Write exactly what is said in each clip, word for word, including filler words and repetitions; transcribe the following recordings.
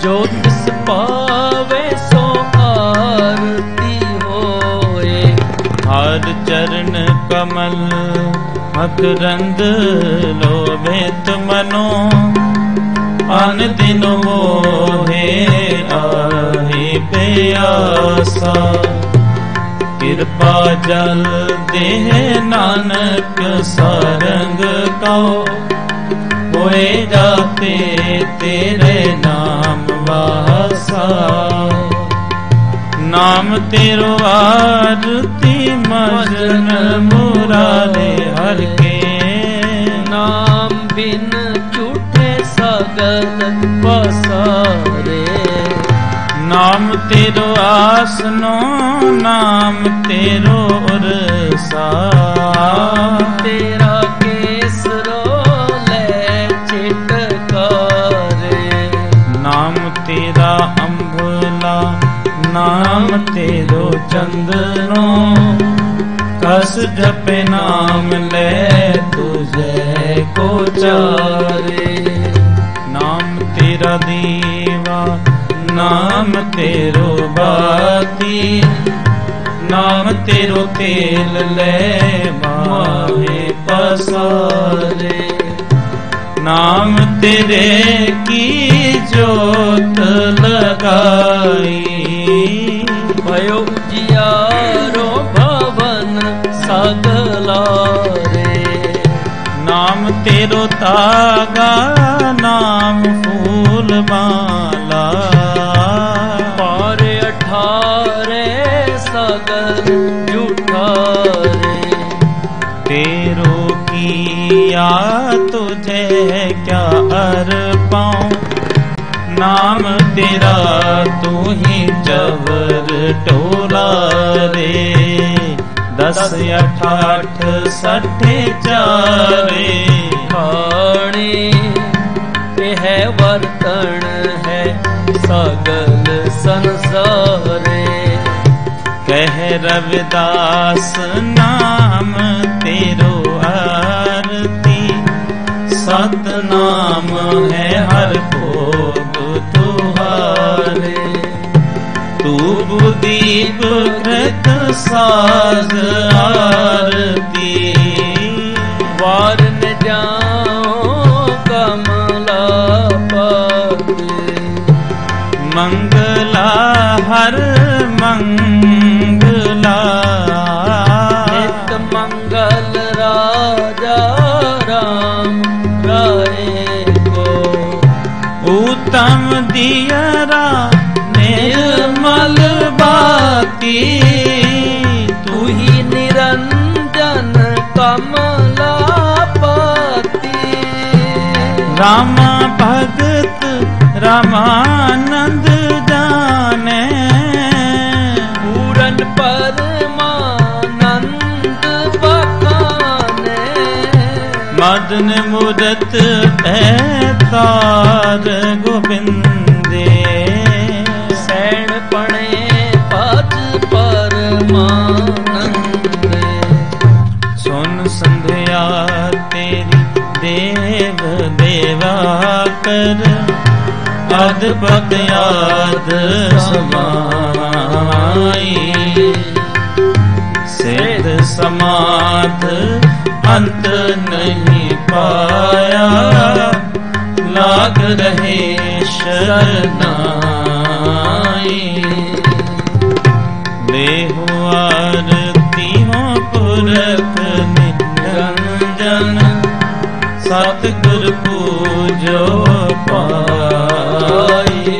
जो तिस पावे सो आरती होए। हर चरण कमल मकरंद लोभित मनो अन दिन मोहे आहे प्यासा। कृपा जल देह नानक सारंग कहो होए जाते तेरे नाम वासा। नाम तेरो आरती मजन मुरारे हर के। नाम बिन झूठे सगल पसारे। नाम तेरो आसनो नाम तेरो उरसा। तेरा केसरो ले चिटकारे। नाम तेरा अम्भला नाम तेरो चंदनो। कस जपे नाम ले तुझे को चारे। नाम तेरा दीवा नाम तेरो बाती। नाम तेरो तेल ले माहे पसारे। नाम तेरे की जोत लगाई। भयो उजियारो भवन सगलारे। नाम तेरो तागा नाम फूल माला। पार अठारे सगल जुठारे। तेरो किया तुझे क्या अर्पाऊं। नाम तेरा तू ही चवर टोला रे। दस अठाठ सठे चारे। खाने पे है वर्तन है सगल संसारे। कह रविदास नाम तेरो आरती। सतनाम है हर भोग तुहारे। तू दीप कृत साज आरती। वार न जाओ कमला पाते। मंगला हर मंगला। नित मंगल राजा राम राय को। उत्तम दियरा निर्मल बाती। तू ही निरंजन कमला पाती। रामा भगत रामानंद जाने। पूरन परमानंद बखाने। मदन मुदत तार गोविंदे। सैण पणे पद परमानंद। सुन संध्या तेरी देव देवा कर। अद्भुत याद समाई। सिद्ध समाध अंत नहीं पाया। लाग रहे शरनाई। देहु आरती हो पुरख निरंजन। सतगुर पूजो पाई।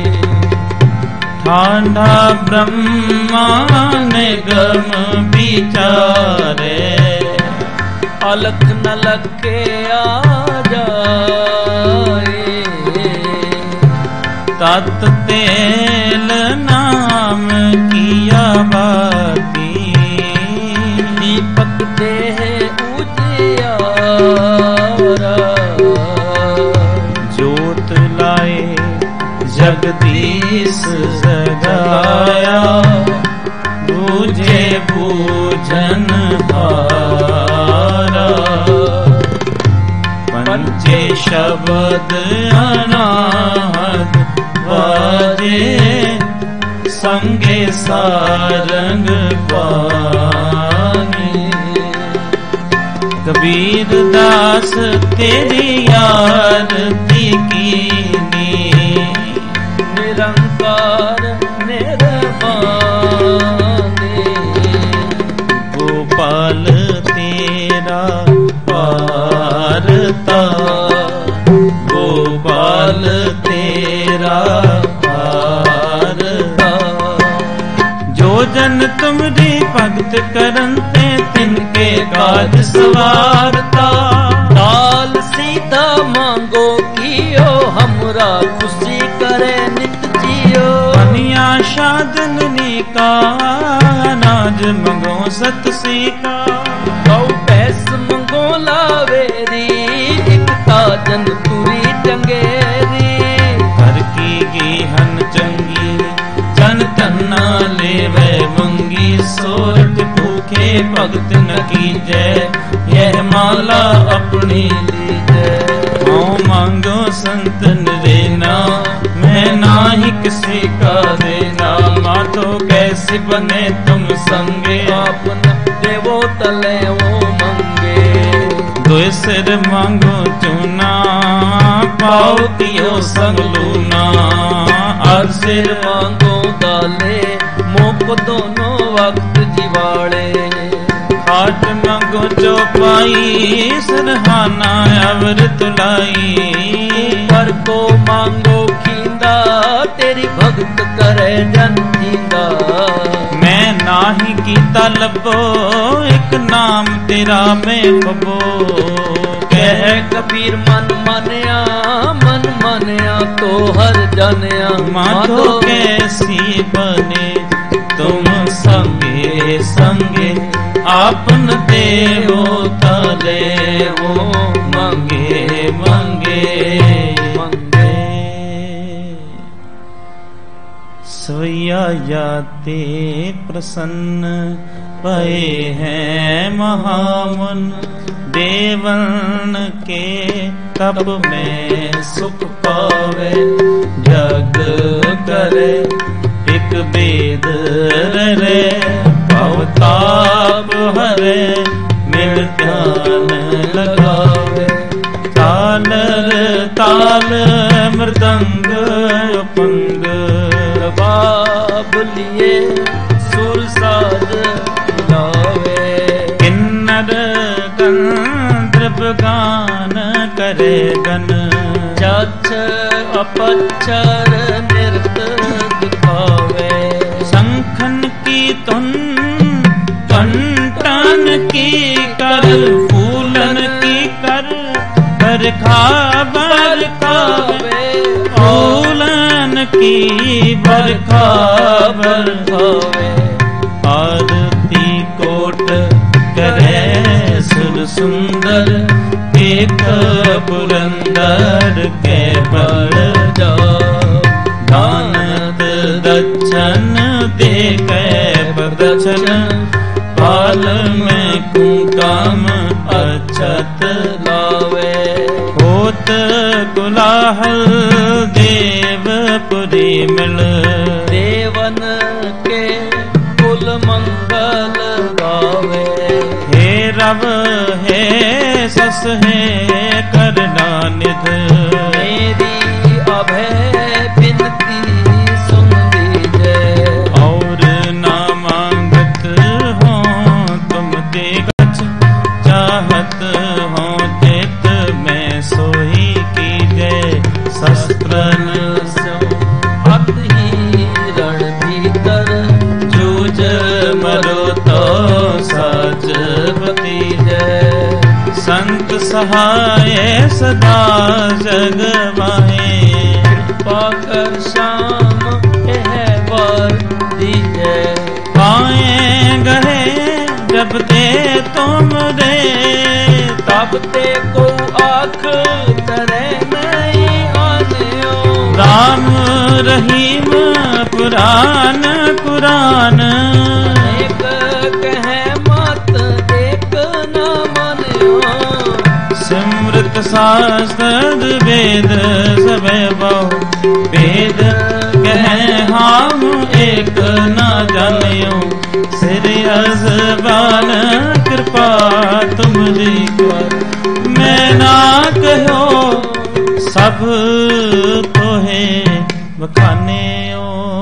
ठांडा ब्रह्मा निगम विचारे। अलख न लखे आ जाए। तत तेल नाम किया बाती। दीपक देह उजियारा। जोत लाए जगदीश जगाया। बूझे बूझन हारा। पंचे शब्द अनाहत सारंग पानी। कबीर दास तेरी आरती कीनी, निरंकार निर्वाणी। गोपाल तेरा वारता, गोपाल तेरा वारता। जो जन तुमरी भगत करन ते तिनके काज सवारता। दाल सीधा मांगो कियो, हमरा खुशी करे नित जियो। बनिया शादनी का नाज मंगो सत सीका। गौ पैस मंगो लावेरी, एक ताजन तुरी चंगेरी। घर की गीहन चंगी जन तन्ना लेवे मंगी। सोरठ भूखे भगत न कीजै, यह माला अपनी लीजै। ओ मांगो संतन रेना, मैं नाही किसी का देना। माधो कैसे बने तुम संगे, आपन देवो तले वो मंगे। दो सिर मांगो चूना, पाओ तियो संग लूना। हर सिर मांगो दाले, मोक दोनों वक्त जिवाड़े। खाट मांगो चौपाई, सरहाना अवर तुलाई। पर को मांगो खींदा, तेरी भगत करे जन जींदा। मैं नाही कीता लबो, एक नाम तेरा मैं पबो। कह कबीर मन मानया, मन मानया तो हर जानिया। माधो कैसी बने तुम संगे संगे, आपन देवो तले वो मंगे मंगे मंगे। सवैया याते प्रसन्न भये हैं महामन। देवन के तप में सुख पावे, जग करे एक बेद रे। भवताप हरे मिल ध्यान लगावे। ताल ताल मृदंग उपंग, बाब लिए सुर साज गावे। किन्नर गंधर्व गान करे गन, जच अपचर नृत दिखावे। शंखन की तुन कंटन की कर, फूलन की कर कर खाबर खावे। फूलन की बरखा बरखावे। आरती कोट करे सुर सुंदर, एक पुरंदर के बल जा। दानत दक्षन दे के बदक्षन, पाल में कुंकाम अक्षत लावे। होत कुलाहल देवपुरी मिल, देवन के कुल मंगल गावे। हे रव हे सस हे करना निध, मेरी अभय बिनती सुन लीजिए। और ना मांगत हो तुम ते गछ, चाहत हो चित में सोही कीजे। शस्त्रन अत ही रण भीतर, जूझ मरो तो साज भतीजे। संत सहाय सदा जग माहे, कृपा कर श्याम यह वर दीजे। पाए गहे जब ते तुम रे, तब ते को आँख तरे नहीं आनियो। राम रहीम पुराण पुराण, एक कहे मत एक न मानियो। सिमृत शास्त्र वेद सब बहु, वेद कहे हम एक न ਜਾਣਿਓ ਸਿਰ ਅਜ਼ਬਾਨ ਕਿਰਪਾ ਤੁਮਰੀ ਕਰ ਮੈਂ ਨਾ ਕਹਿਓ ਸਭ ਤੋਹੇ ਬਖਾਨਿਓ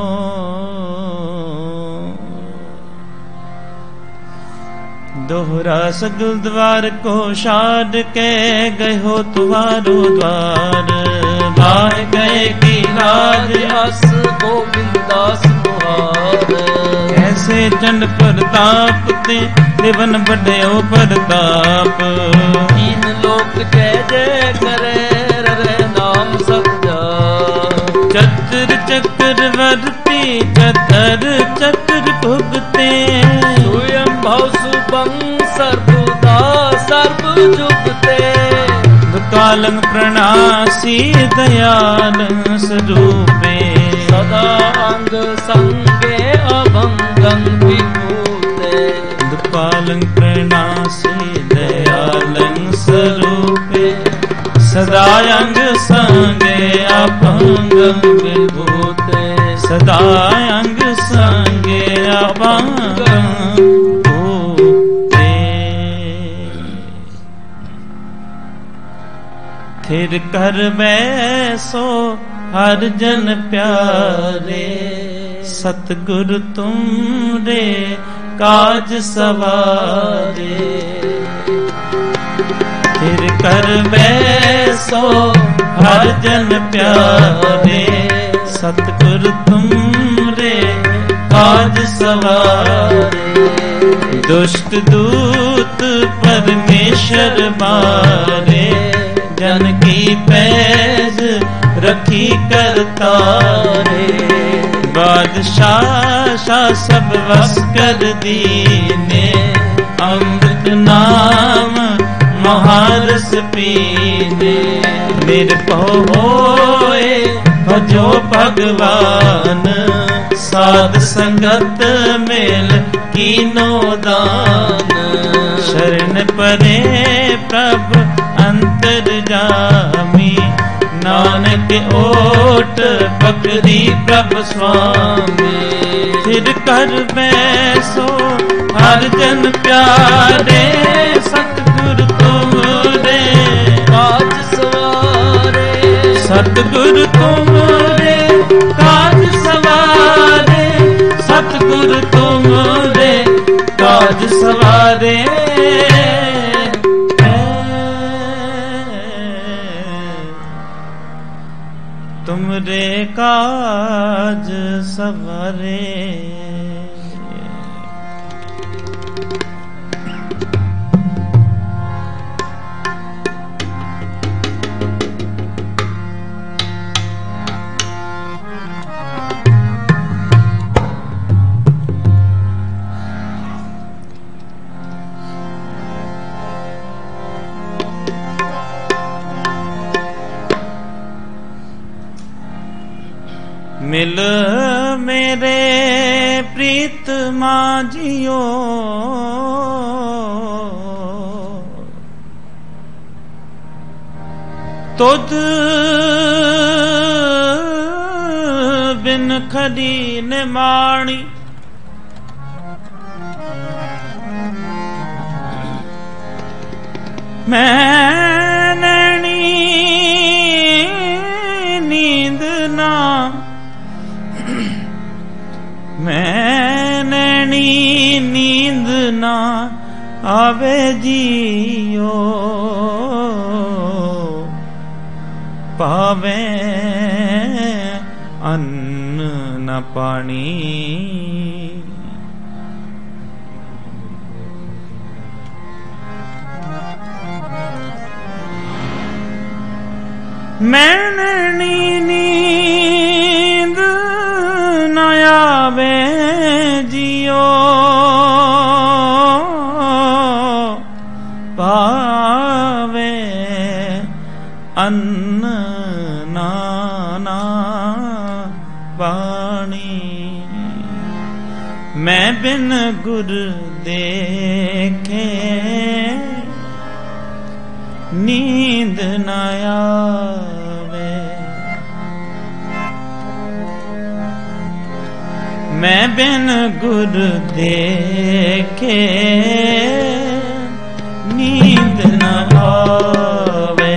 दोहरा सगल द्वार को छाड़ के गए हो तुम्हारो द्वार बाह गए की राज अस गोविंदास मुहार कैसे चंड प्रताप ते देवन बड़े प्रताप तीन लोक जय जय करे रे नाम सत्या चतर चक्रवर्ती चतर चक्र भुगते स्वयं भव सुबं सर्वदा सर्व जुगते कालं प्रणासी दयाल स्वरूपे सदा अंग संगे अभंगं विभूते कालं प्रणासी दयालं स्वरूपे सदा अंग संगे अभंगं विभूते सदा अंग संगे अभंगं फिर कर बैसो हर जन प्यारे सतगुरु तुम रे काज सवारे फिर कर बैसो हर जन प्यारे सतगुरु तुम रे काज सवारे दुष्ट दूत परमेश्वर मारे जन की पैज रखी करतारे बादशाह शाह सब वस कर दीने अमृत नाम महारस पीने निर्भव होए भजो भगवान साध संगत मेल कीनो दान शरण परे प्रभ अंतर जामी नानक ओट पकड़ी प्रभ स्वामी फिर कर बैसो हर जन प्यारे सतगुरु तुमरे काज सवारे सतगुरु तुमरे काज सवारे सतगुरु तुमरे काज सवारे तुमरे काज सवारे मिल मेरे प्रीत माझियो तुद बिन खड़ी न माणी मैं नैनी नींद ना मैं नैनी नींद ना आवे जियो पावे अन्न न पानी मैं नैनी नींद न आवे जियो पावे अन्न नाना पानी मैं बिन गुर देखे नींद न आवे मैं बिन गुर देखे नींद न आवे।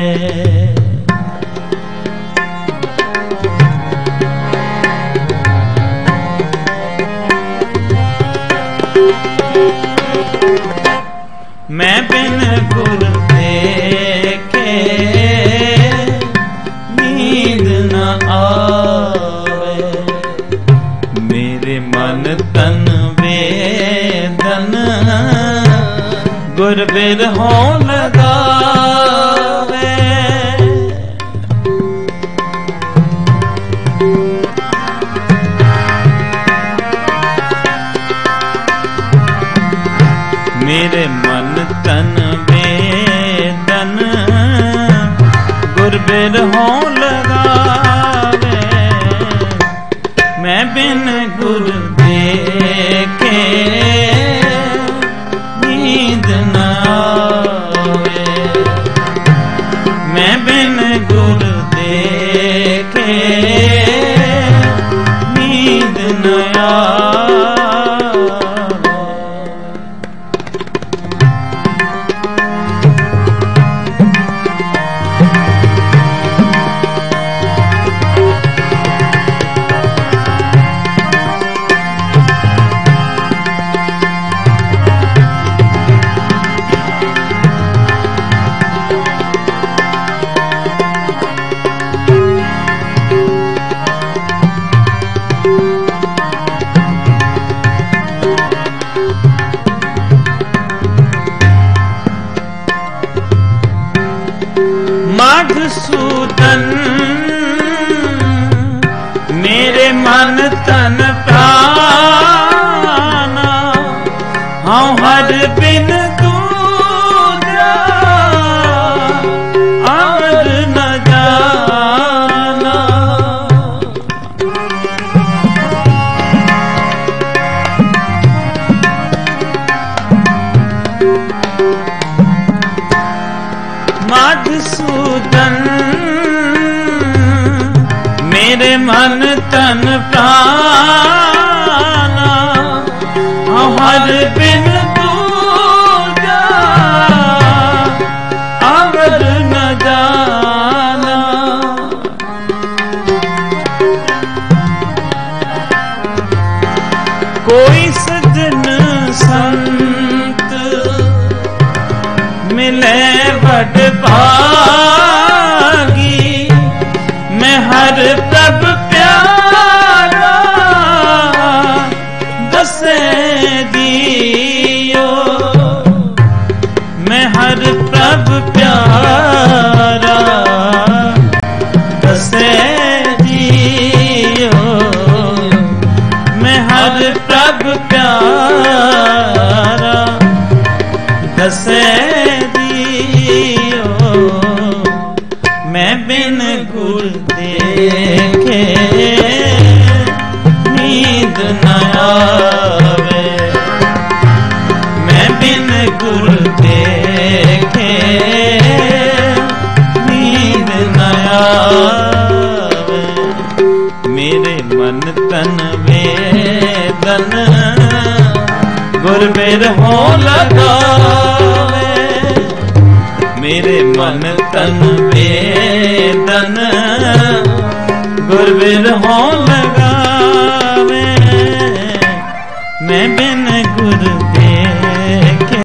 मैं बिन गुर देखे नींद न आवे। मेरे मन तन वेदन गुर बिरहों लगावे। मेरे मन तन वेदन गुर बिरहों लगावे। मैं बिन गुर देखे नींद न आवे। मैं बिन गुर देखे नींद न आवे। मधुसूदन मेरे मन तन प्राणा हाँ हर बिन दूजा अमर न जाना। मधुसूदन मेरे मन तन प्राणा हर बिन दूजा अवर न जाना। कोई सजन संत मिले बड़ भागी। मैं हर प्रभ प्यारा दसे दियो। मैं हर प्रभ प्यारा दसे दियो। मैं हर प्रभ प्यारा दसे दियो। मैं बिन गुर देखे नींद न आवे। मैं बिन गुर देखे नींद न आवे। मेरे मन तन वेदन गुर बिरहों लगावे। मेरे मन तन वेदन गुर बिरहों लगावे। मैं बिन गुर देखे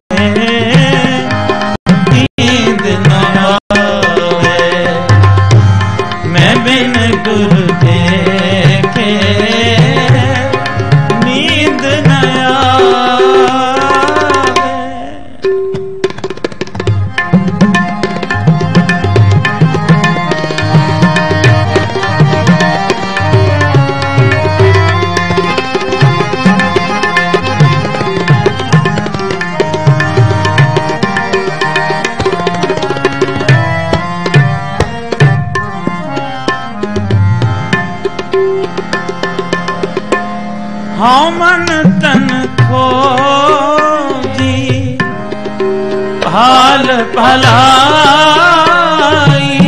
नींद न आवे। मैं बिन गुर देखे नींद न आवे। हाँ मन तन खोजी हाल भलाई।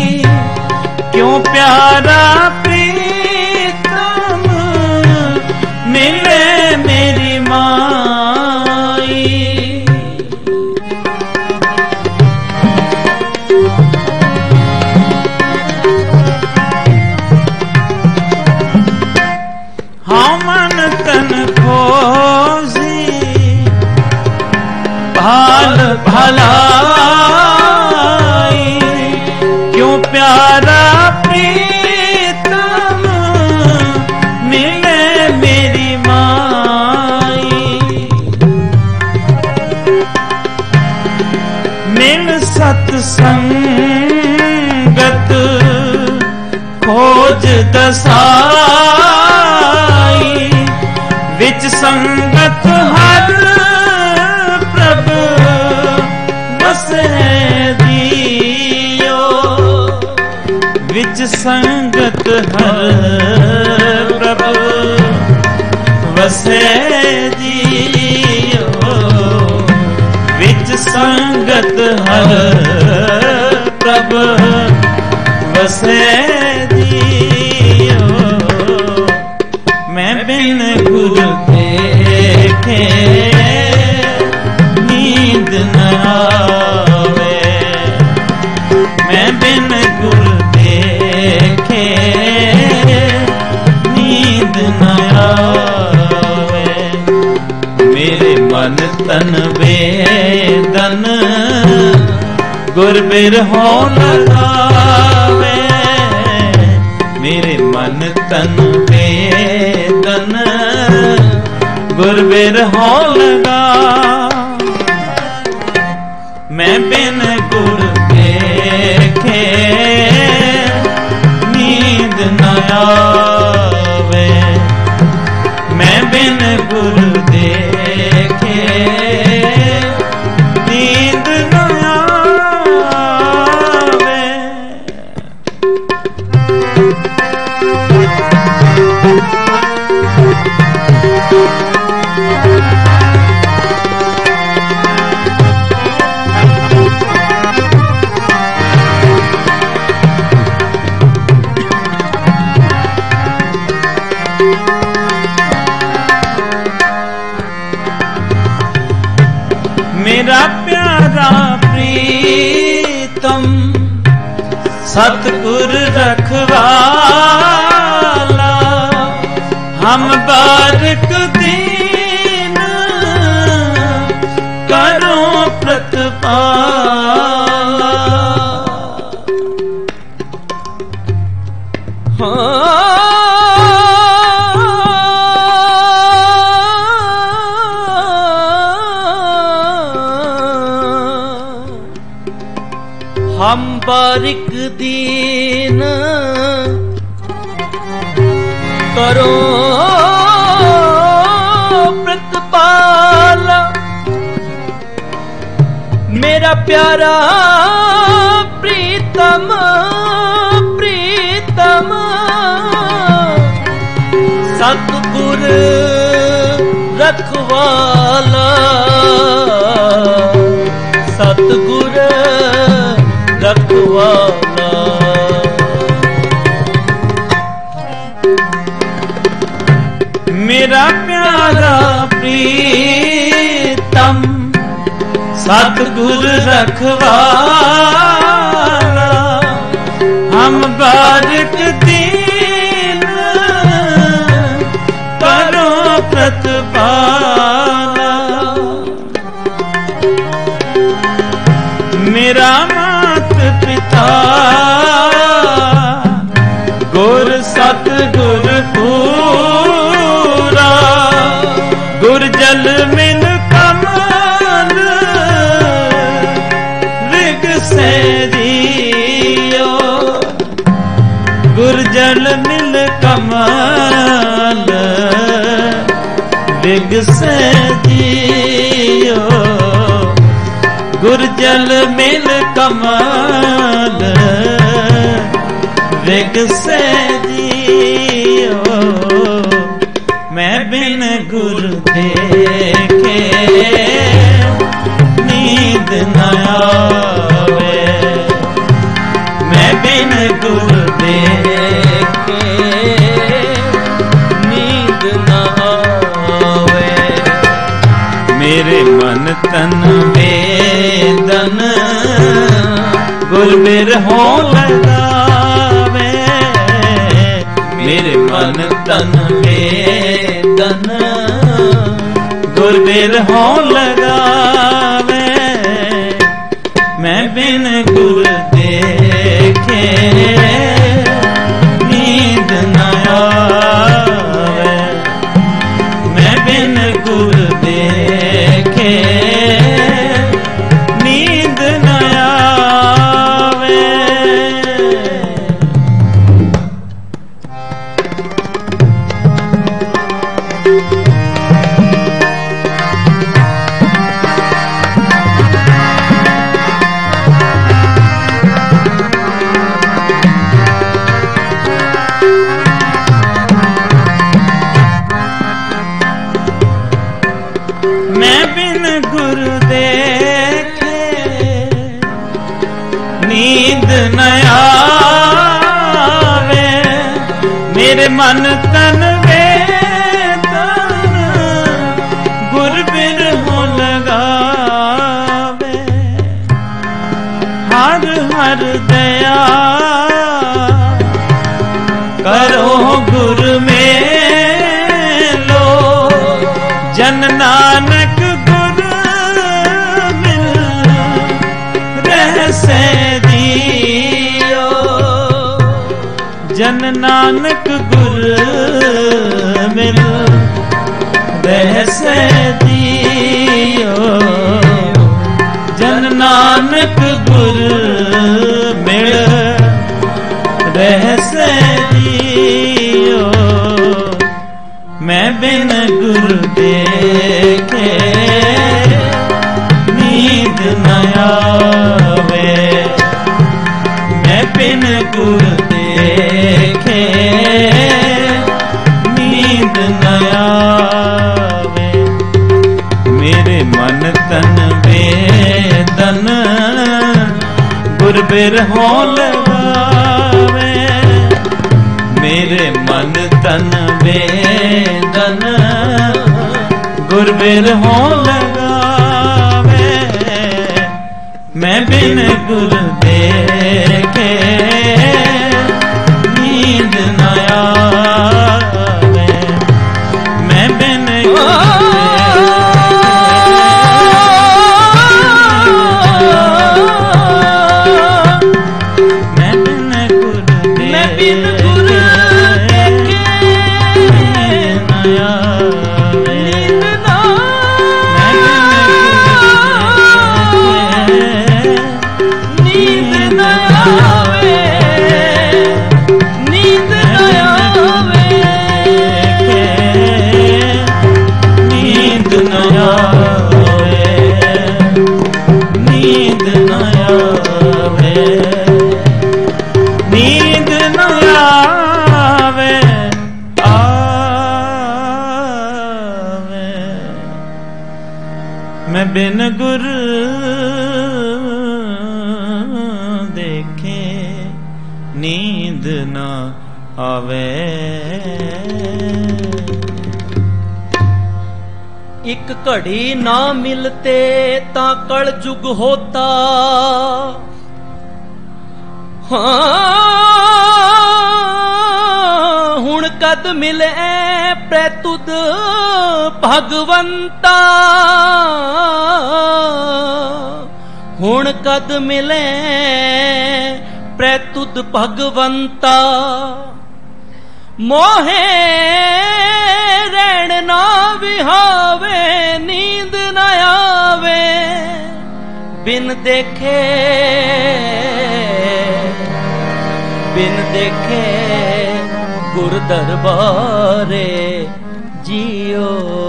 क्यों प्यारा प्रीतम मिले ਸੰਗਤ ਖੋਜ ਦਸਾਈ, ਵਿੱਚ ਸੰਗਤ ਹਰ ਪ੍ਰਭ ਵਸੈ ਜੀਓ, ਵਿੱਚ ਸੰਗਤ ਹਰ ਪ੍ਰਭ ਵਸੈ ਜੀਓ, ਵਿੱਚ ਸੰਗਤ ਹਰ ਪ੍ਰਭ ਵਸੈ ਜੀਓ। ਮੈਂ ਬਿਨ ਗੁਰੂ ਦੇਖੇ ਨੀਂਦ ਨ ਆਵੇ, ਮੈਂ ਬਿਨ ਗੁਰੂ ਦੇਖੇ ਨੀਂਦ ਨ ਆਵੇ। ਮੇਰੇ ਮਨ ਤਨ ਵੇਦਨ ਗੁਰ ਬਿਰਹੋ ਲਗਾਵੇ, ਮੇਰੇ ਮਨ ਤਨ ਵੇਦਨ ਗੁਰ ਬਿਰਹੋ ਲਗਾ। ਮੈਂ ਬਿਨ ਗੁਰ ਦੇਖੇ ਨੀਂਦ ਨ ਆਵੇ, ਮੈਂ ਬਿਨ ਗੁਰ ਦੇਖੇ ਨੀਂਦ ਨ ਆਵੇ। मेरा प्यारा प्रीतम सतगुर रखवाला, हम बारिक दीन करो प्रतिपाला। हम बारिक दीन करो प्रतिपाला, मेरा प्यारा प्रीतम प्रीतम सतगुर रखवाला, सतगुर रखवाला। मेरा प्यारा प्रीतम सतगुर रखवाला, हम बारिक दीन करो प्रतिपाला। मेरा पिता गुर सतगुर पूरा, गुर जल मिल कमल रिग से जियो, गुर जल मिल कमल रिग से जियो, गुर जल मिल कमल रिग से जियो। मैं बिन गुर देखे नींद न आवे, मैं बिन गुर देखे नींद न आवे। मेरे मन तन वेदन गुर बिरहो लगावे, मेरे मन तन वेदन गुर बिरहो लगावे। मैं बिन गुर देखे नींद न आवे, मैं बिन गुर देखे नींद न आवे। मेरे मन तन वेदन गुर बिरहों लगावे। हर हर दया करो गुर मेलो। जन नानक गुर मिल रहसे दियो। जन नानक गुर मिल रहसे दियो। जन नानक गुर मिल रहसे दियो। मैं बिन गुर देखे नींद न आवे। मैं बिन गुर देखे नींद न आवे। मेरे मन तन वेदन गुर बिरहों लगावे। मेरे मन तन वेदन गुर बिरहों लगावे। मैं बिन गुर देखे नींद न आवे। मैं बिन बिन गुर देखे नींद न आवे। एक घड़ी ना मिलते ता कल जुग होता। हाँ हुण कद मिले प्रतुद भगवंता। हुण कद मिले प्रतुद भगवंता। मोहे रैण ना विहावे नींद न आवे। बिन देखे बिन देखे गुर दरबारे जियो।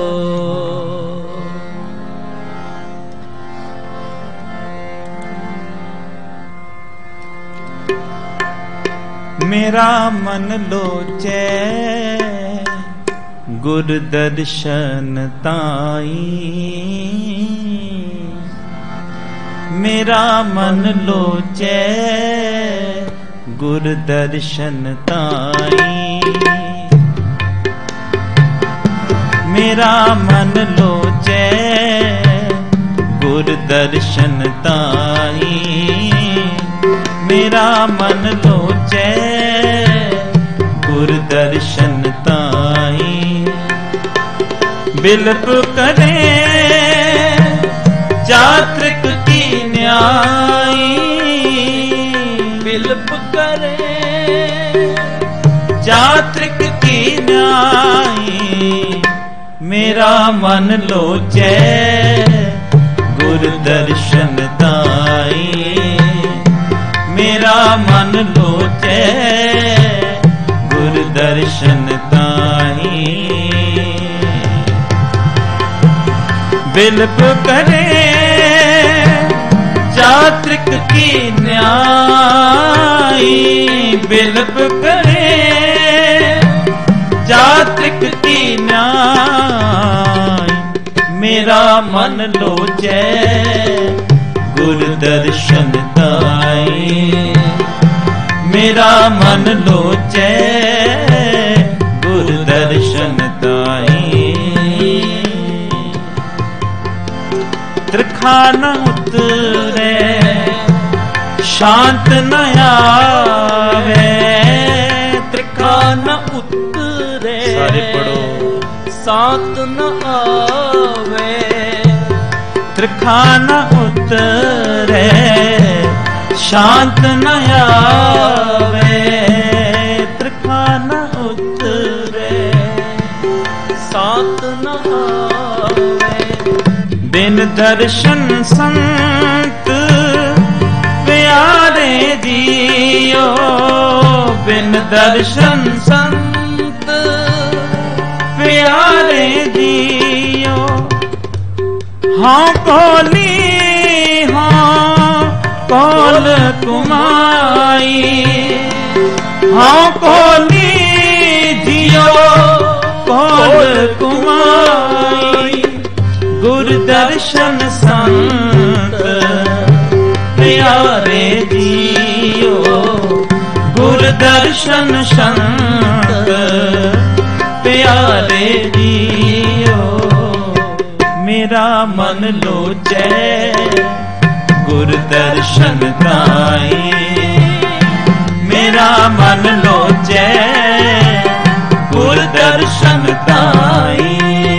मेरा मन लोचे गुर दर्शन ताई। मेरा मन लोचे गुर दर्शन ताई। मेरा मन लोचे गुर दर्शन ताई। मेरा मन लोचे गुर दर्शन ताई। बिलप करे चात्रिक की न्याई। बिलप करे चात्रिक की न्याई। मेरा मन लोचे गुर दर्शन ताई। मेरा मन लोचे गुर दर्शन ताई। बिलप करे चात्रिक की न्याई। बिलप करे चात्रिक की न्याय। मेरा मन लोचे गुर दर्शन ताई। मेरा मन लोचे ਤ੍ਰਿਖਾ ਨ ਉਤਰੇ ਸ਼ਾਂਤ ਨ ਆਵੇ ਤ੍ਰਿਖਾ ਨ ਉਤਰੇ ਸਾਰੇ ਪੜੋ ਸ਼ਾਂਤ ਨ ਆਵੇ ਤ੍ਰਿਖਾ ਨ ਉਤਰੇ ਸ਼ਾਂਤ ਨ ਆਵੇ ਤ੍ਰਿਖਾ ਨ ਉਤਰੇ ਸ਼ਾਂਤ ਨ ਆਵੇ ਬਿਨ ਦਰਸ਼ਨ ਸੰਤ ਪਿਆਰੇ ਜੀਓ ਬਿਨ ਦਰਸ਼ਨ ਸੰਤ ਪਿਆਰੇ ਜੀਓ ਹਾਂ ਕੋਲੀ ਹਾਂ ਕੋਲ ਕੁਮਾਈ ਹਾਂ ਕੋਲੀ ਜੀਓ ਕੋਲ ਕੁਮਾਈ ਗੁਰ ਦਰਸ਼ਨ ਸੰਤ ਪਿਆਰੇ ਜੀਓ ਗੁਰ ਦਰਸ਼ਨ ਸੰਤ ਪਿਆਰੇ ਜੀਓ ਮੇਰਾ ਮਨ ਲੋਚੈ ਗੁਰ ਦਰਸ਼ਨ ਕਾਈ ਮੇਰਾ ਮਨ ਲੋਚੈ ਗੁਰ ਦਰਸ਼ਨ ਕਾਈ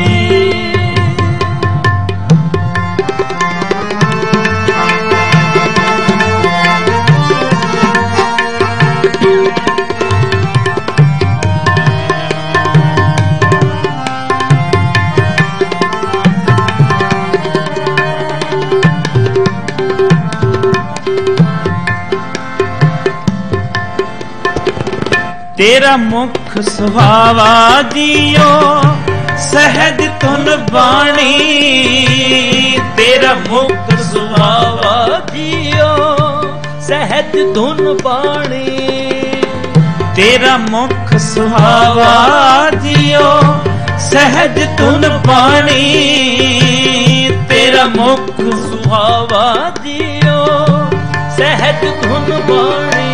ਤੇਰਾ ਮੁਖ ਸੁਹਾਵਾ ਜੀਓ ਸਹਿਜ ਤੁਨ ਬਾਣੀ ਤੇਰਾ ਮੁਖ ਸੁਹਾਵਾ ਜੀਓ ਸਹਿਜ ਧੁਨ ਬਾਣੀ ਤੇਰਾ ਮੁਖ ਸੁਹਾਵਾ ਜੀਓ ਸਹਿਜ ਧੁਨ ਬਾਣੀ ਤੇਰਾ ਮੁਖ ਸੁਹਾਵਾ ਜੀਓ ਸਹਿਜ ਧੁਨ ਬਾਣੀ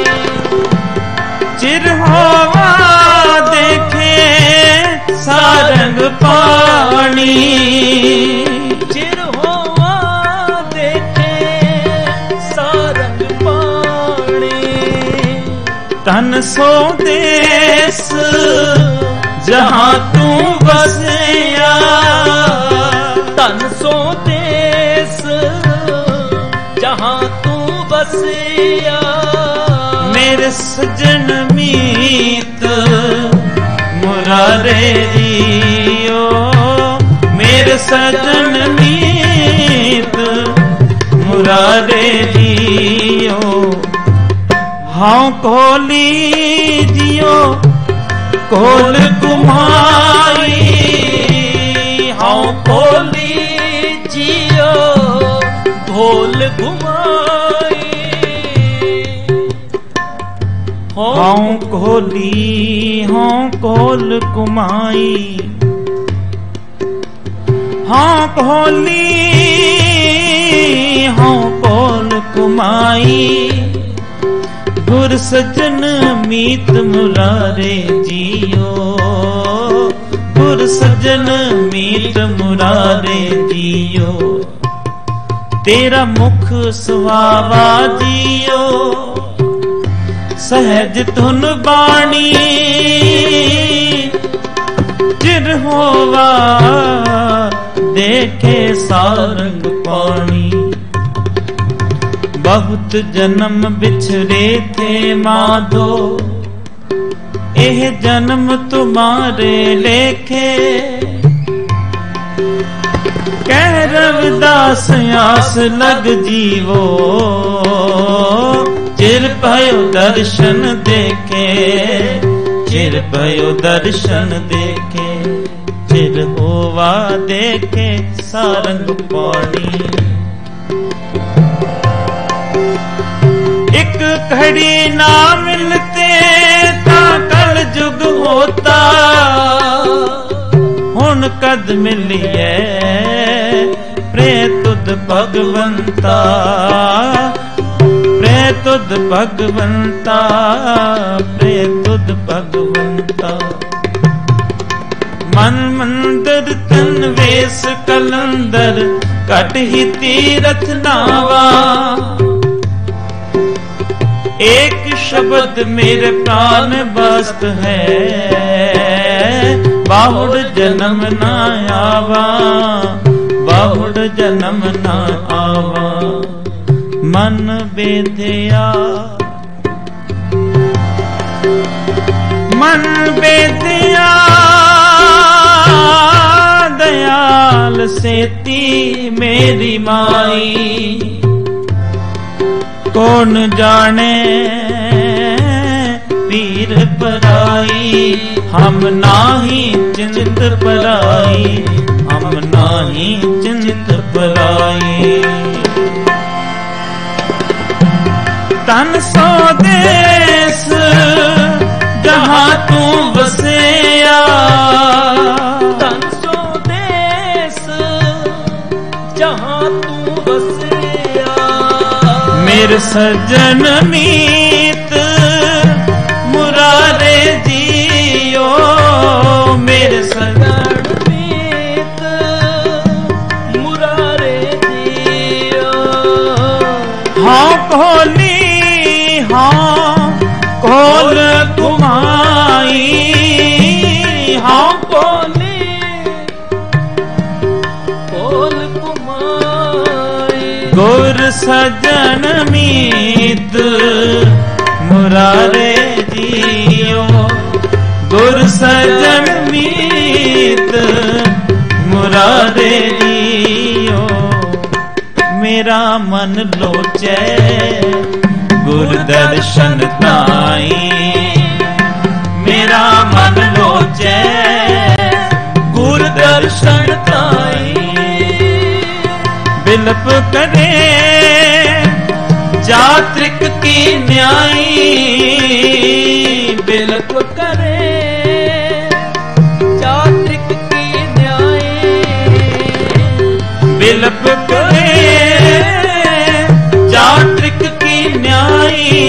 ਚਿਰ ਹੋਵਾ ਦੇਖੇ ਸਾਰੰਗ ਪਾਣੀ ਚਿਰ ਹੋਵਾ ਦੇਖੇ ਸਾਰੰਗ ਪਾਣੀ ਤਨ ਸੋ ਦੇਸ ਜਹਾਂ ਤੂੰ ਵਸਿਆ ਤਨ ਸੋ ਦੇਸ ਜਹਾਂ ਤੂੰ ਵਸਿਆ ਮੇਰੇ ਸਜਣ ਮੀਤ ਮੁਰਾਰੇ ਜੀਓ ਮੇਰੇ ਸਜਣ ਮੀਤ ਮੁਰਾਰੇ ਜੀਓ ਹਾਂ ਕੋਲੀ ਜੀਓ ਕੋਲ ਕੁਮਾਈ ਹਾਂ ਕੋਲੀ ਜੀਓ ਢੋਲ ਘੁਮਾਈ ਹਉ ਕੋਲੀ ਹਉ ਕੋਲ ਕੁਮਾਈ ਹਉ ਕੋਲੀ ਹਉ ਕੋਲ ਕੁਮਾਈ ਗੁਰ ਸਜਣ ਮੀਤ ਮੁਰਾਰੇ ਜੀਓ ਗੁਰ ਸਜਣ ਮੀਤ ਮੁਰਾਰੇ ਜੀਓ ਤੇਰਾ ਮੁਖ ਸੁਹਾਵਾ ਜੀਓ ਸਹਿਜ ਧੁਨ ਬਾਣੀ ਜਿਰ ਹੋਵਾ ਦੇਖੇ ਸਾਰੰਗ ਪਾਣੀ ਬਹੁਤ ਜਨਮ ਵਿਛੜੇ ਥੇ ਮਾਧੋ ਇਹ ਜਨਮ ਤੁਮਾਰੇ ਲੇਖੇ ਕਹਿ ਰਵਿਦਾਸ ਆਸ ਲਗ ਜੀਵੋ ਚਿਰ ਭਇਓ ਦਰਸ਼ਨ ਦੇਖੇ ਚਿਰ ਭਇਓ ਦਰਸ਼ਨ ਦੇਖੇ ਚਿਰ ਹੋਵਾ ਦੇਖੇ ਸਾਰੰਗ ਪਾਣੀ ਇੱਕ ਘੜੀ ਨਾ ਮਿਲਤੇ ਤਾਂ ਕਲ ਜੁਗ ਹੋਤਾ ਹੁਣ ਕਦ ਮਿਲੀਏ ਪ੍ਰੇ ਤੁਧ ਭਗਵੰਤਾ ਪ੍ਰੇ ਤੁਧ ਭਗਵੰਤਾ ਪ੍ਰੇ ਤੁਧ ਭਗਵੰਤਾ मन मंदिर तन वेश कलंदर कट ही तीरथ नावा। एक शब्द मेरे प्राण बस्त है, बाहुड़ जन्म ना आवा, बाहुड़ जन्म ना आवा। मन बेधिया मन बेधिया दयाल सेती मेरी माई। कौन जाने पीर पराई, हम नाही चिंत पराई, हम नाही चिंत पराई। तन सो देश जहाँ तू बसेया, तन सो देश जहाँ तू बसेया। मेरे सज्जन मीत मुरारे जियो, मेरे सज्जन मीत मुरारे जियो। हाँ भोली हाँ खोल घुमाई, हाँ बोली खोल घुमाई। गुर सजन मीत मुरारे जियो, गुर सजन मीत मुरारे जियो। मेरा मन लोचे गुर दर्शन ताई, मेरा मन लोचे गुर दर्शन ताई। बिलप करे जात्रिक की न्यायी, बिलप करे जात्रिक की न्यायी। बिलप करे जात्रिक की न्यायी,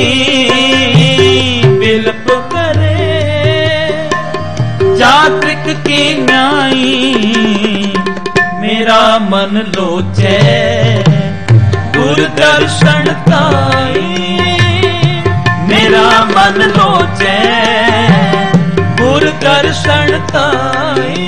बिलप करे जात्रिक की न्यायी। मेरा मन लोचे गुर दर्शन ताई, मेरा मन लोचे गुर दर्शन ताई।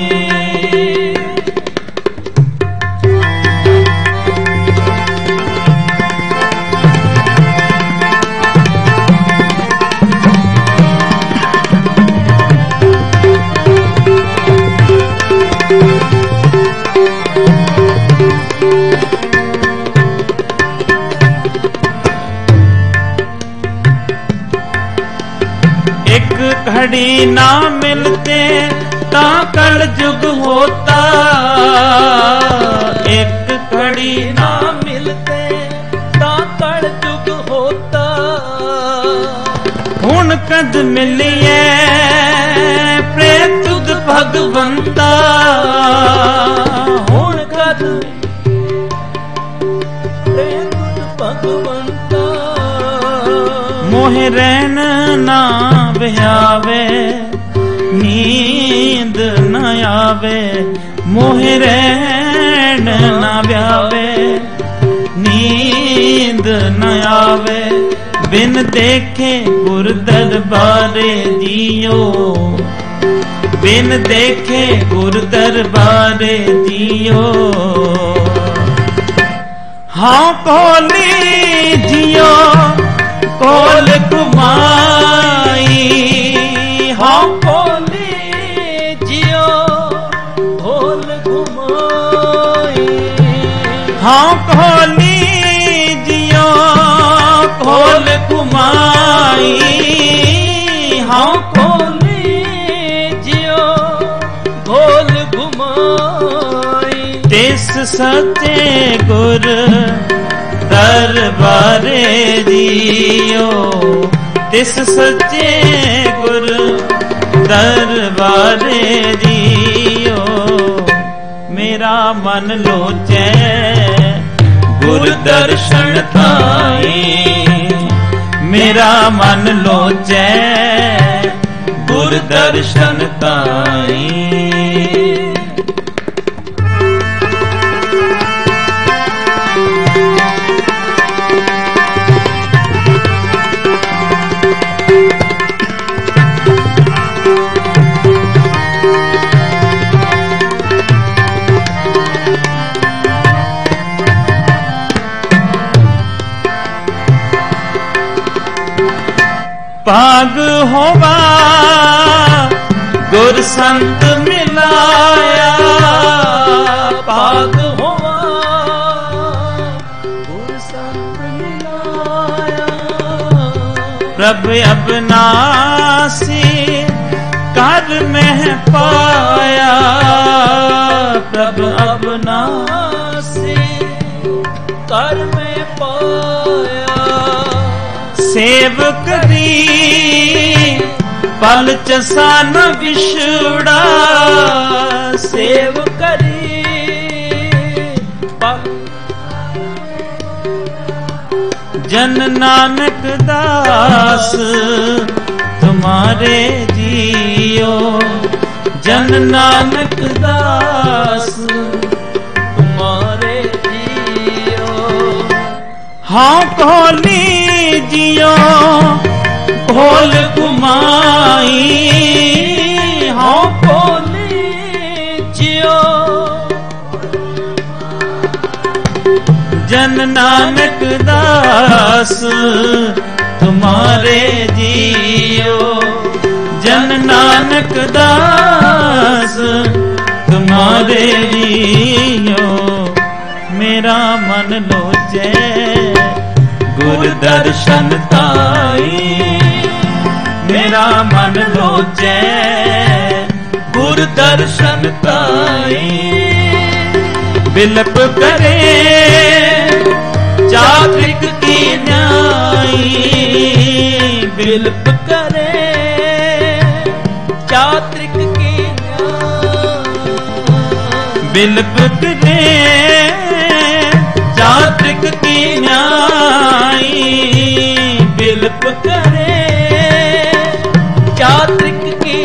घड़ी ना मिलते ता कल जुग होता, एक घड़ी ना मिलते ता कल जुग होता। हुण कद मिलिए प्रेतुद भगवंता, हुण कद प्रेतुद भगवंता। मोह रैन ना ब्यावे नींद न आवे, मोह रैन ना ब्यावे नींद न आवे। बिन देखे गुर दरबारे जियो, बिन देखे गुर दरबारे जियो। हाँ कोली जियो कोल कुमाई, हाँ कोली जियो कोल घुमाई। हाँ कोली जियो कोल कुमाई, हाँ कोली जियो कोल घुमाई। तिस सच्चे गुर दरबारे जियो, तिस सच्चे गुर दरबारे जियो। मेरा मन लोचे गुर दर्शन ताई, मेरा मन लोचे गुर दर्शन ताई। ਹੋਵਾ ਗੁਰ ਸੰਤ ਮਿਲਾਇਆ, ਭਾਗ ਹੋਵਾ ਗੁਰ ਸੰਤ ਮਿਲਾਇਆ। ਪ੍ਰਭ ਅਬਨਾਸੀ ਕਰ ਮਹਿ ਪਾਇਆ, ਪ੍ਰਭ ਅਬਨਾਸੀ ਕਰ ਮਹਿ ਪਾਇਆ। ਸੇਵਕ ਦੀ ਪਲ ਚਸਾ ਨ ਵਿਛੜਾ, ਸੇਵ ਕਰੀ ਪਲ ਜਨ ਨਾਨਕ ਦਾਸ ਤੁਮਾਰੇ ਜੀਓ, ਜਨ ਨਾਨਕ ਦਾਸ ਤੁਮਾਰੇ ਜੀਓ। ਹਾਂ ਕੋਲੀ ਜਿਓ ਖੋਲ ਘੁਮਾਈ, ਹਾਂ ਕੋਲੀ ਜਿਓ ਜਨ ਨਾਨਕ ਦਾਸ ਤੁਮਾਰੇ ਜੀਓ, ਜਨ ਨਾਨਕ ਦਾਸ ਤੁਮਾਰੇ ਜੀਓ। ਮੇਰਾ ਮਨ ਲੋਚੈ ਗੁਰ ਦਰਸ਼ਨ ਤਾਈ, ਮੇਰਾ ਮਨ ਲੋਚੈ ਗੁਰ ਦਰਸ਼ਨ ਤਾਈ। ਬਿਲਪ ਕਰੇ ਚਾਤ੍ਰਿਕ ਕੀ ਨਿਆਈ, ਬਿਲਪ ਕਰੇ ਚਾਤ੍ਰਿਕ ਕੀ ਨਿਆਈ। ਬਿਲਪ ਕਰੇ ਚਾਤ੍ਰਿਕ ਕੀ ਨਿਆਈ, ਬਿਲਪ ਕਰੇ ਚਾਤ੍ਰਿਕ ਕੀ।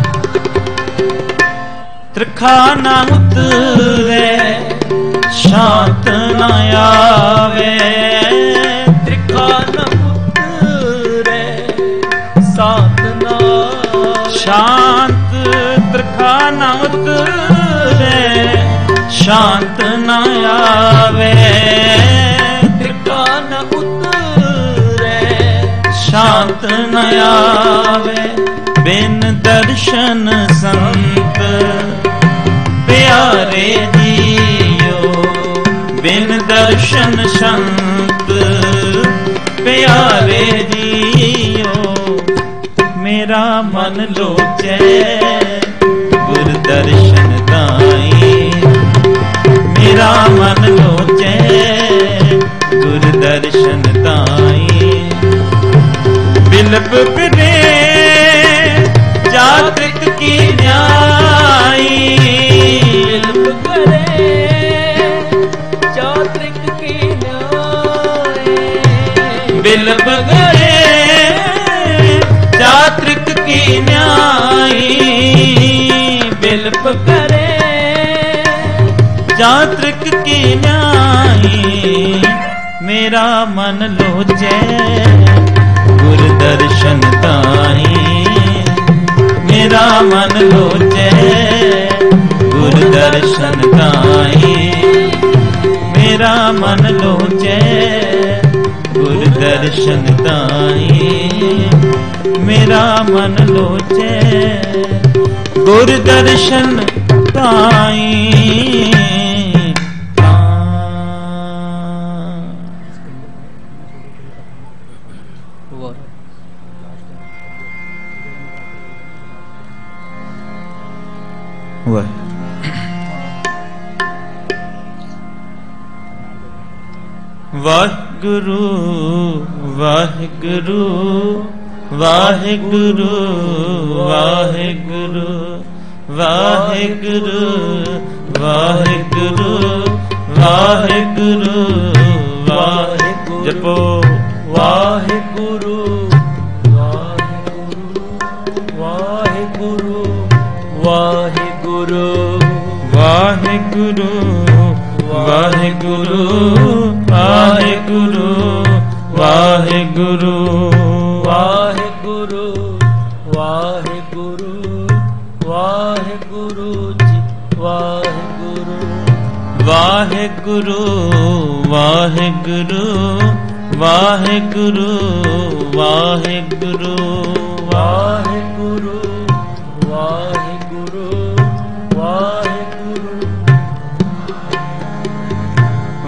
ਤ੍ਰਿਖਾ ਨਾ ਉਤਰੇ ਸ਼ਾਂਤ ਨ ਆਵੇ, ਤ੍ਰਿਖਾ ਨ ਉਤਰੇ ਸਾਤ ਨਾ। ਸ਼ਾਂਤ ਤ੍ਰਿਖਾ ਨ ਉਤਰੇ ਸ਼ਾਂਤ ਨ ਆਵੇ, ਤ੍ਰਿਖਾ ਨ ਉਤਰੇ ਸ਼ਾਂਤ ਨ ਆਵੇ। ਬਿਨ ਦਰਸ਼ਨ ਸੰਤ ਪਿਆਰੇ ਜੀਓ, ਬਿਨ ਦਰਸ਼ਨ ਸੰਤ ਪਿਆਰੇ ਜੀਓ। ਮੇਰਾ ਮਨ ਲੋਚੈ ਗੁਰ ਦਰਸ਼ਨ ਤਾਈ, ਮੇਰਾ ਮਨ ਲੋਚੈ ਗੁਰ ਦਰਸ਼ਨ ਤਾਈ। ਬਿਲਪ ਕਰੇ ਚਾਤ੍ਰਿਕ ਕੀ ਨਿਆਈ, ਬਿਲਪ ਕਰੇ ਚਾਤ੍ਰਿਕ ਕੀ ਨਿਆਈ। ਬਿਲਪ ਕਰੇ ਚਾਤ੍ਰਿਕ ਕੀ ਨਿਆਈ, ਬਿਲਪ ਕਰੇ ਚਾਤ੍ਰਿਕ ਕੀ ਨਿਆਈ। ਮੇਰਾ ਮਨ ਲੋਚੈ ਗੁਰ ਦਰਸ਼ਨ ਤਾਈ, ਮੇਰਾ ਮਨ ਲੋਚੈ ਗੁਰ ਦਰਸ਼ਨ ਤਾਈ। ਮੇਰਾ ਮਨ ਲੋਚੈ ਗੁਰ ਦਰਸ਼ਨ ਤਾਈ, ਮੇਰਾ ਮਨ ਲੋਚੈ ਗੁਰ ਦਰਸ਼ਨ ਤਾਈ। ਵਾਹਿਗੁਰੂ ਵਾਹਿਗੁਰੂ ਵਾਹਿਗੁਰੂ ਵਾਹਿਗੁਰੂ ਵਾਹਿਗੁਰੂ ਵਾਹਿਗੁਰੂ ਵਾਹਿਗੁਰੂ ਵਾਹਿਗੁਰੂ। ਜਪੋ ਵਾਹਿਗੁਰੂ ਵਾਹਿਗੁਰੂ ਵਾਹਿਗੁਰੂ ਵਾਹਿਗੁਰੂ ਵਾਹਿਗੁਰੂ ਵਾਹਿਗੁਰੂ ਵਾਹਿਗੁਰੂ ਵਾਹਿਗੁਰੂ ਵਾਹਿਗੁਰੂ ਵਾਹਿਗੁਰੂ ਵਾਹਿਗੁਰੂ ਜੀ ਵਾਹਿਗੁਰੂ ਵਾਹਿਗੁਰੂ ਵਾਹਿਗੁਰੂ ਵਾਹਿਗੁਰੂ ਵਾਹਿਗੁਰੂ ਵਾਹਿਗੁਰੂ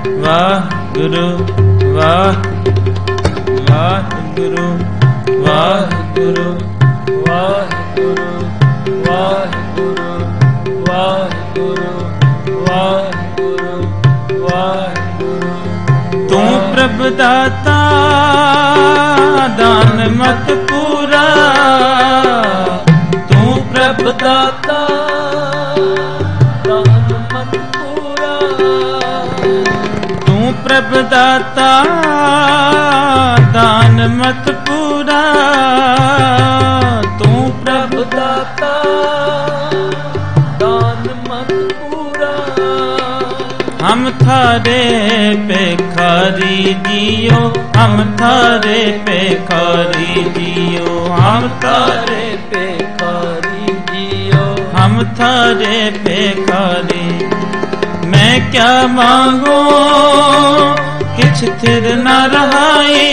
ਵਾਹਿਗੁਰੂ ਵਾਹ ਵਾਹਿਗੁਰੂ ਵਾਹਿਗੁਰੂ ਵਾਹਿਗੁਰੂ ਵਾਹਿਗੁਰੂ ਵਾਹਿਗੁਰੂ ਵਾਹਿਗੁਰੂ ਵਾਹਿਗੁਰੂ। ਤੂੰ ਪ੍ਰਭ ਦਾਤਾ ਦਾਨ ਮਤ ਪੂਰਾ, ਤੂੰ ਪ੍ਰਭ ਦਾਤਾ ਦਾਨ ਮਤ ਪੂਰਾ, ਤੂੰ ਪ੍ਰਭ ਦਾਤਾ ਦਾਨ ਮਤ ਪੂਰਾ, ਤੂੰ ਪ੍ਰਭ ਦਾਤਾ ਦਾਨ ਮਤ ਪੂਰਾ। ਹਮ ਥਾਰੇ ਭਿਖਾਰੀ ਜੀਓ, ਹਮ ਥਾਰੇ ਭਿਖਾਰੀ ਜੀਓ, ਹਮ ਥਾਰੇ ਭਿਖਾਰੀ ਜੀਓ, ਹਮ ਥਾਰੇ ਭਿਖਾਰੀ। मैं क्या मांगू किछ थिर न रहाई,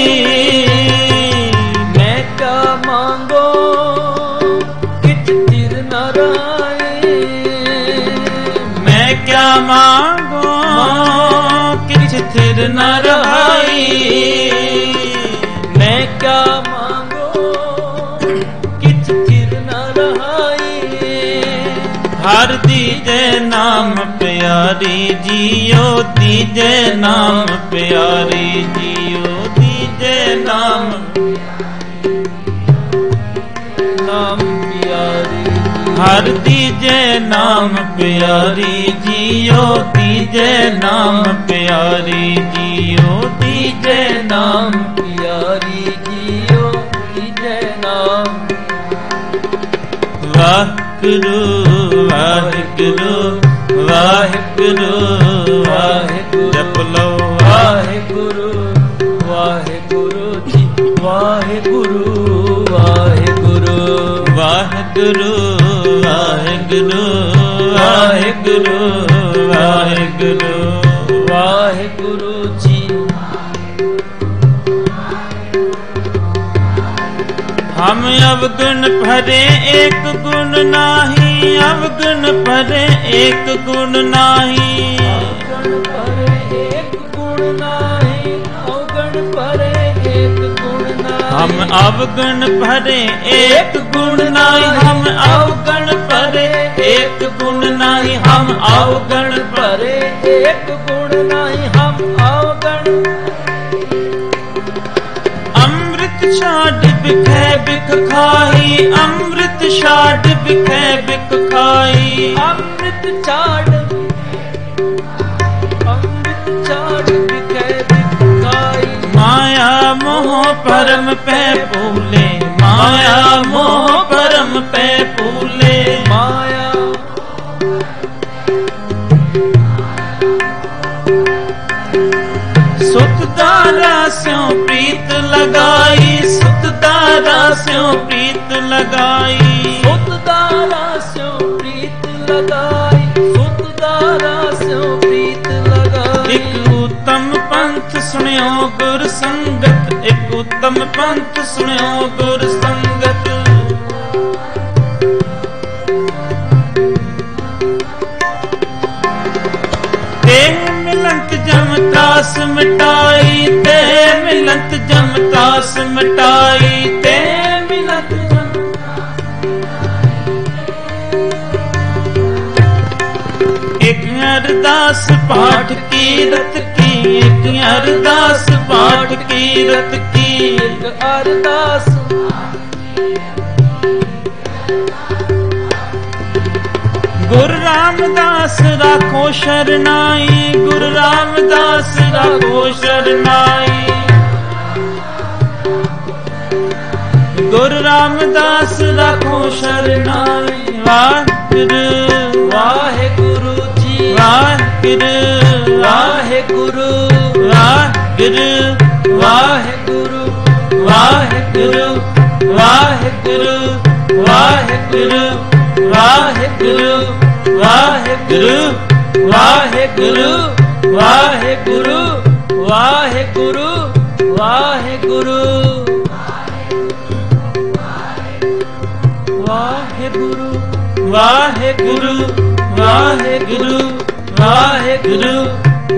मैं क्या मांगो किछ थिर न रहाई, मैं क्या मांगो किछ थिर न रहाई, मैं क्या मांगो किछ थिर न रहाई। हर दीजे नाम प्यारी जियो, दीजे नाम प्यारी जियो, दीजे नाम नाम प्यारी। हर दीजे नाम प्यारी जियो, दीजे नाम प्यारी जियो, दीजे नाम प्यारी जियो, दीजे नाम। वाहिगुरु वाहिगुरु वाहिगुरु वाहिगुरु, जप लो वाहिगुरु वाहिगुरु जी, वाहिगुरु वाहिगुरु वाहिगुरु वाहिगुरु वाहिगुरु वाहिगुरु वाहिगुरु जी। हम अवगुण भरे एक गुण नाही, अवगुण भरे एक गुण नाही, अवगुण भरे एक गुण नाही, अवगुण भरे एक गुण नाही। हम अवगुण भरे एक गुण नाही, हम अवगुण भरे एक गुण नाही, हम अवगुण भरे एक गुण नाही, हम अवगुण। अमृत छाड़ बिखे बिख खाई, अमृत छाड़ बिखे बिख खाई, अमृत छाड़ अमृत छाड़ बिखे बिख खाई। माया मोह परम पे फूले, माया मोह परम पे फूले, माया सुत दारा स्यों प्रीत लगाई, सुत दारा स्यों प्रीत लगाई, सुत दारा स्यों प्रीत लगाई, सुत दारा स्यों प्रीत लगाई। एक उत्तम पंथ सुनियो गुर संगत, एक उत्तम पंथ सुनियो गुर संगत। ते मिलंत जम त्रास मिटाई, ते मिलंत जम त्रास मिटाई, ते मिलंत जम। एक अरदास पाठ कीरत की, एक अरदास पाठ कीरत की, एक अरदास। गुरु रामदास राखो शरनाई, गुरु रामदास राखो शरनाई, गुरु रामदास राखो शरनाई। वाहिगुरु वाहिगुरु जी, वाहिगुरु वाहिगुरु वाहिगुरु वाहिगुरु वाहिगुरु वाहिगुरु वाहिगुरु वाहिगुरु वाहिगुरु वाहिगुरु वाहिगुरु वाहिगुरु वाहिगुरु वाहिगुरु वाहिगुरु वाहिगुरु वाहिगुरु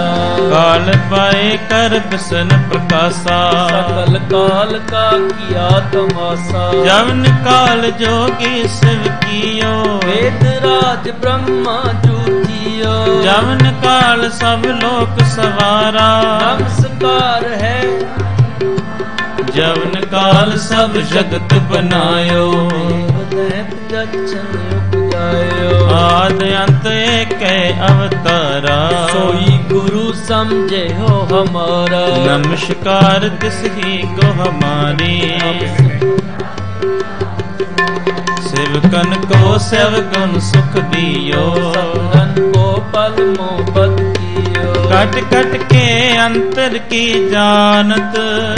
काल पाए कर बिसन प्रकाशा सकल काल का किया तमाशा जवन काल जोगी शिव कियो वेद राज ब्रह्मा जूतियो जवन काल सब लोक सवारा नमस्कार है जवन काल सब जगत बनायो आद अंत एक अवतारा सोई गुरु समझे हो हमारा नमस्कार तिस ही को हमारी सेवकन को सेवकन सुख दियो सतन को पल मोहब्बत कियो कट कट के अंतर की जानत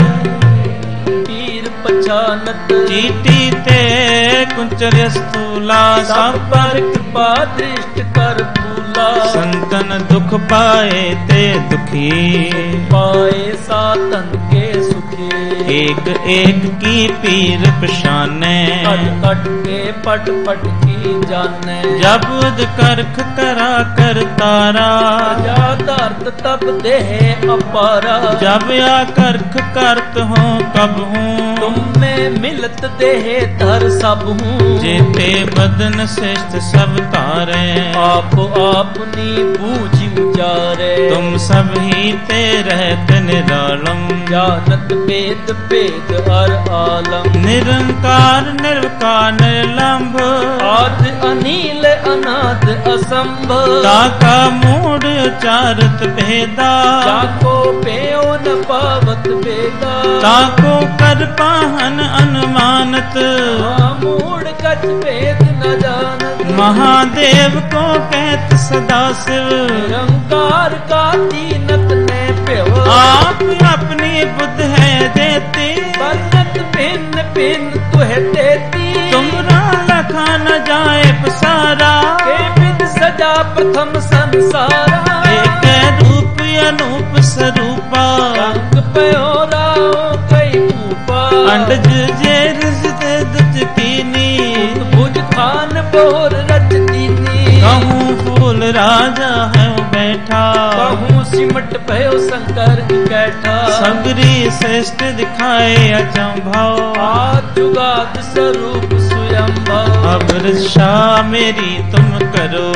पहचानत चीटी ते कुंचर स्थूला सब पर कृपा दृष्ट कर भूला संतन दुख पाए ते दुखी पाए सातन के सुखी एक एक की पीर पशाने कट कट के पट पट की जाने जब उद करख करा कर तारा दर्द तब देह अपारा जब या करख करत हूँ कब हूँ तुम में मिलत देह धर सब हूँ जेते बदन श्रेष्ठ सब तारे आप आपनी बूझ उजारे तुम सब ही ते रहते निरालम जानत वेद वेद हर आलम निरंकार निर्विकार निर्लंभ आदि अनिल अनाद असंभ ताका मूड चारत भेदा जाको पेयो न पावत वेदा ताको कर पाहन अनुमानत मूड कच भेद न जानत महादेव को कहत सदा शिव निरंकार का दीनत ने प्यो आप अपनी बुद्ध है देती बरकत भिन्न भिन्न तुह देती तुमरा लखा न जाए पसारा के बिन सजा प्रथम संसारा एक रूप अनूप स्वरूपा रंग पयो राओ कई ऊपा अंडज जेर दुज कीनी भुज खान बोर रच दीनी कहूँ फूल राजा है बैठा कहूँ सिमट भयो शंकर इकैठा सगरी श्रेष्ठ दिखाए अचंभाव आज जुगाद स्वरूप स्वयं भव अब रक्षा मेरी तुम करो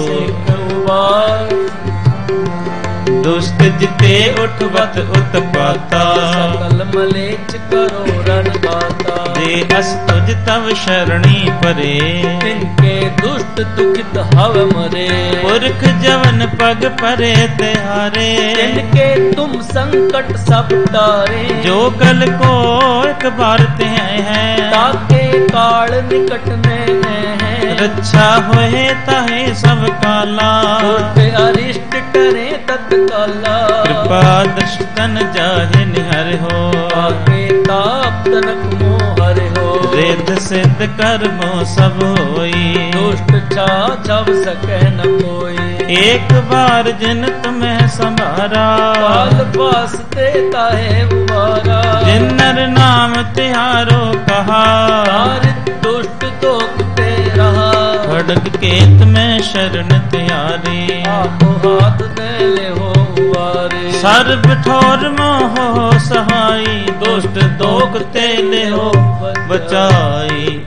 दुष्ट जिते उठवत उत्पाता सकल मलेच करो रण गाता दे अस तुझ तव शरणी परे तिनके दुष्ट दुखित हव मरे पुरख जवन पग परे तिहारे तिनके तुम संकट सब टारे जो कल को एक बार ते हैं ताके काल निकट में है रक्षा होए ताहे सब काला अरिष्ट टरे तत्काला कृपा दृष्टन जाहे निहर हो आगे ताप तनक मोहर हो वेद सिद्ध कर्मो सब होई दुष्ट छा छव सके न कोई एक बार जिन तुम्हें संभारा काल पास देता है उबारा जिन नर नाम तिहारो कहा दुष्ट दोखते रहा खड़ग केत में शरण त्यारी आपो हाथ दे ले हो उबारे सर्व ठोर मोह सहाई दुष्ट दोख तेले हो बचाई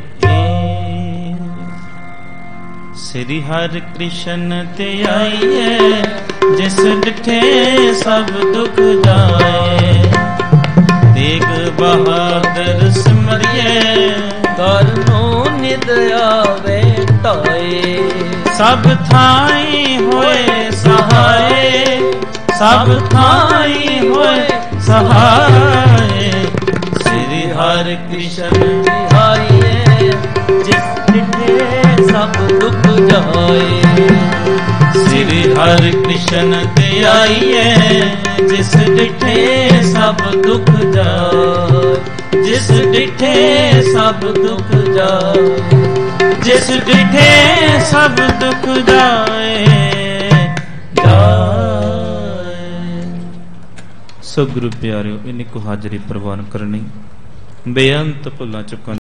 श्री हरि कृष्ण ते आइए जिस डिठे सब दुख जाए तेग बहादुर सिमरिए करनो निद आवे ताए सब थाई होए सहाय सब थाई होए सहाय श्री हरि कृष्ण आइए जिस डिठे सब दुख जाए श्री हरि कृष्ण ते आइए जिस डिठे सब दुख जाए जिस डिठे सब दुख जाए जिस डिठे सब दुख जाए जाए। सो गुरु प्यारिओ इन्हीं को हाजरी प्रवान करनी बेअंत भुलां चुकां